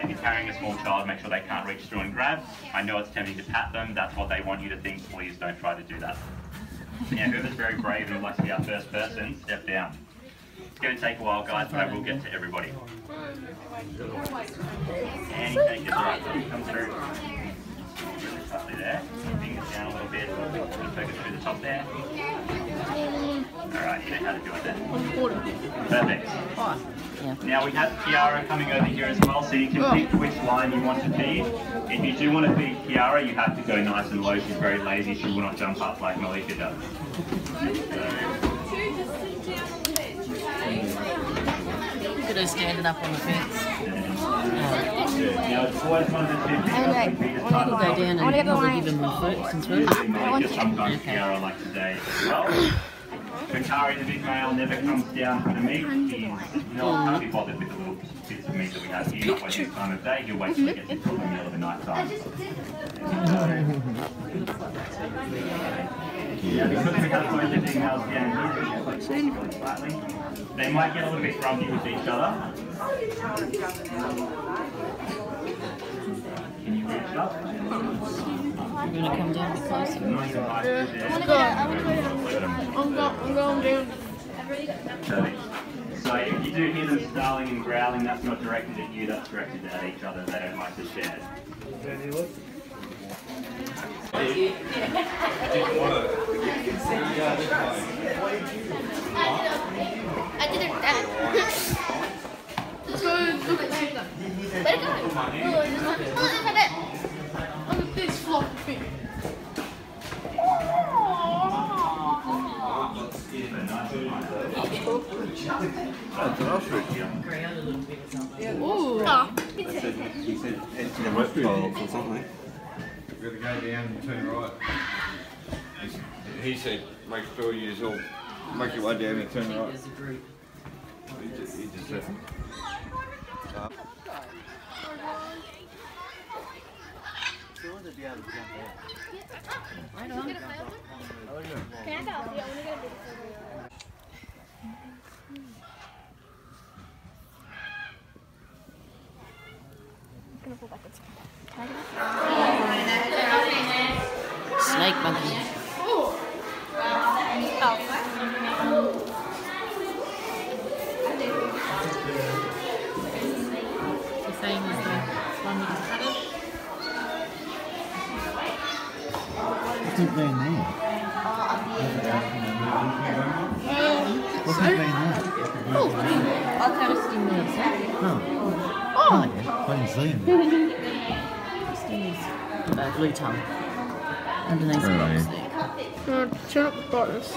if you're carrying a small child, make sure they can't reach through and grab. I know it's tempting to pat them, that's what they want you to think, please don't try to do that. Now, whoever's very brave and would like to be our first person, step down. It's going to take a while, guys, but I will get to everybody. And you take it right, come through. Really softly there. Fingers down a little bit. Focus through the top there. Alright, you know how to do it then. Perfect. Now we have Kiara coming over here as well, so you can pick which line you want to feed. If you do want to feed Kiara, you have to go nice and low. She's very lazy. She will not jump up like Malika does. Look at her standing up on the fence. Now it's always one of the two things Go down and probably give him a foot since we're sometimes Kiara like today as well. Bakari, the big male, never comes down for the meat. Can't be bothered with the little bits of meat that we have here. Not wasting time of day. He'll wait till he gets his proper meal of the night time. Yeah, because we have both the females down here, really slightly. They might get a little bit grumpy with each other. Can you reach up? You're going to come down a bit closer. Nice and high through there. I'm going down. So if you do hear them snarling and growling, that's not directed at you, that's directed at each other. They don't like to share. I did it that. Let's go look at that. Let it go. Look at that. Look at this floppy thing. Ooh. He said empty the wet bottles or something. We've got to go down and turn right. He said, make sure you all make your way down and turn right. He just said. Can I go? Yeah, I want to get a bit Snake monkey. The same as the one that was cutted. What's it been there? What's it been there? I'll have a sting there, sir. Oh, yeah. I didn't see him. Blue tongue. Underneath the box there. turn up the brightness.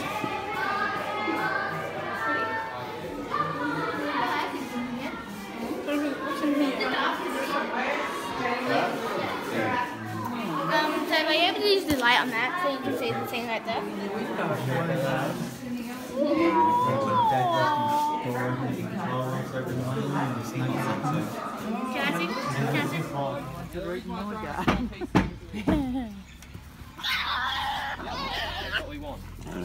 So are you able to use the light on that so you can see the thing right there? Can I see? That's what we want.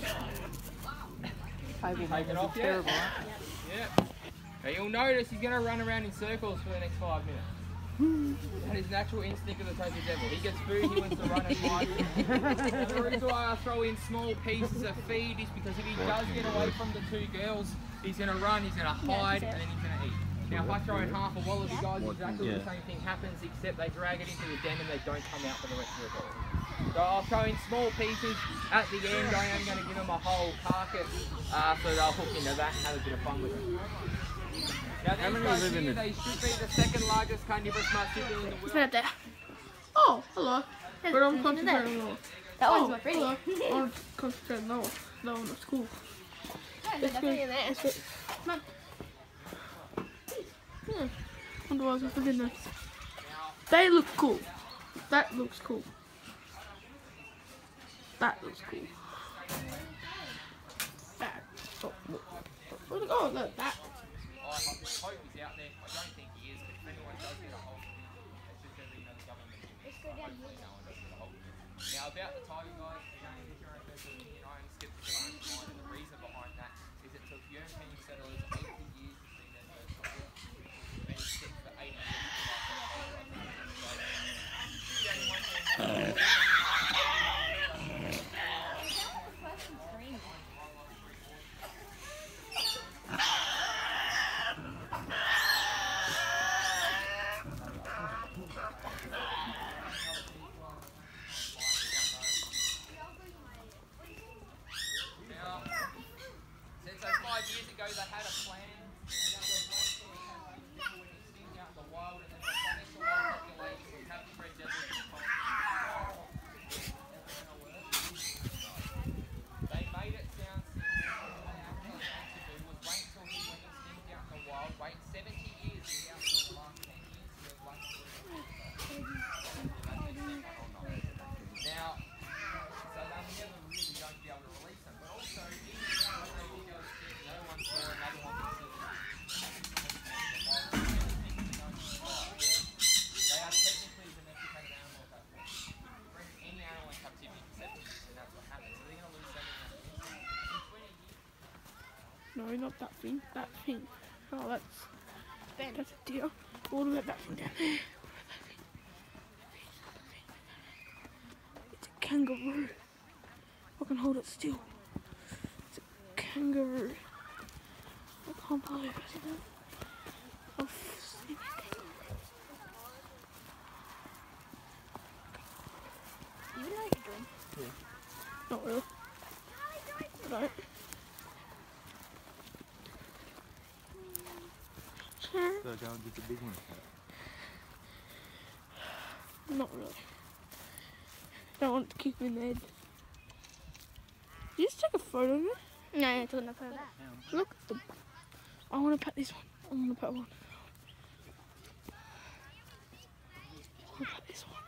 Take it off, yeah? Yeah. Now you'll notice he's going to run around in circles for the next 5 minutes. That is natural instinct of the Tassie Devil. He gets food, he wants to run and hide. The reason why I throw in small pieces of feed is because if he does get away from the two girls, he's going to run, he's going to hide, and then he's going to eat. Now if I throw in half a wallaby, guys, exactly the same thing happens, except they drag it into the den and they don't come out for the rest of the day. So I'll throw in small pieces. At the end, I am going to give them a whole carcass, so they'll hook into that and have a bit of fun with it. Now these guys here, they should be the second largest carnivorous marsupial in the world. It's right there. Oh, hello. But I'm concentrating on That one's my pretty. I'm concentrating on that one. That's cool. There's nothing in there. Come on. Yeah. Wonder why I was looking at this. They look cool. That looks cool. That looks cool. That. Oh, where'd it go? Look, that. I hope he's out there. I don't think he is, but if anyone does get a hold of him, it's just that the government is hopefully no one does get a hold of him. Now about the tiger, guys, again, if you're interested in your own skeptical mind, and the reason behind that is it took European settlers 80 years to see their first tiger. They've been extinct for 80 years. No, not that thing. That thing. Oh, that's a deer. What about that thing down there? It's a kangaroo. I can hold it still. It's a kangaroo. I can't believe it. I've seen a kangaroo. You know what you're doing? Yeah. Not really. I don't. So go and get the big one. Not really. Don't want to kick me in the head. Did you just take a photo of it? No, I took enough of that. Look at them. I want to pet this one. I want to pet one. I want to pet this one.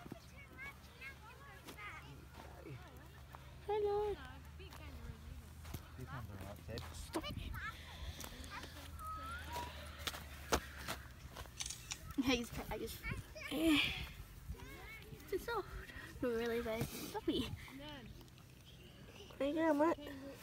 Hello. This one's alright, Ted. Stop it. He's I just. It's soft. Not really though. Stop it. There you go, mate.